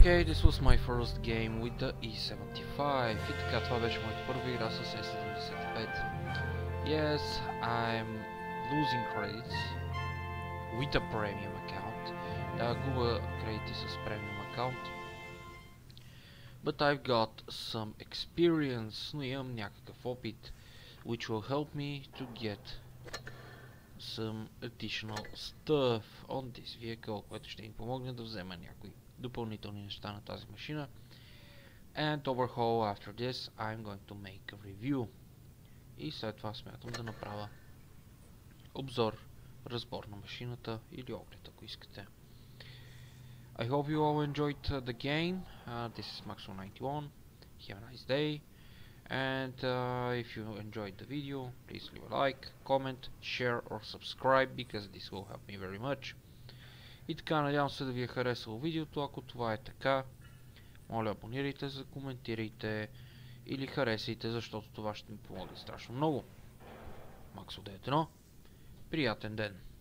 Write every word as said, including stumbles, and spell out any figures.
Okay, this was my first game with the E seventy-five. И така, това беше моята първа игра с Е седемдесет и пет. Yes, I'm losing credits with a premium account. Да, губа кредити с premium аккаунт. But I've got some experience, но имам някакъв опит, which will help me to get some additional stuff on this vehicle, което ще ми помогне да взема някои допълнителни неща на тази машина. And overhaul after this, I'm going to make a review. И след това смятам да направя обзор, разбор на машината или оглед, ако искате. I hope you all enjoyed uh, the game. Uh, this is Maxwell ninety-one. Have a nice day. And uh, if you enjoyed the video, please leave a like, comment, share or subscribe because this will help me very much. И така, надявам се да ви е харесало видеото. Ако това е така, моля абонирайте се, коментирайте или харесайте, защото това ще ми помогне страшно много. Maxwell деветдесет и едно. Приятен ден!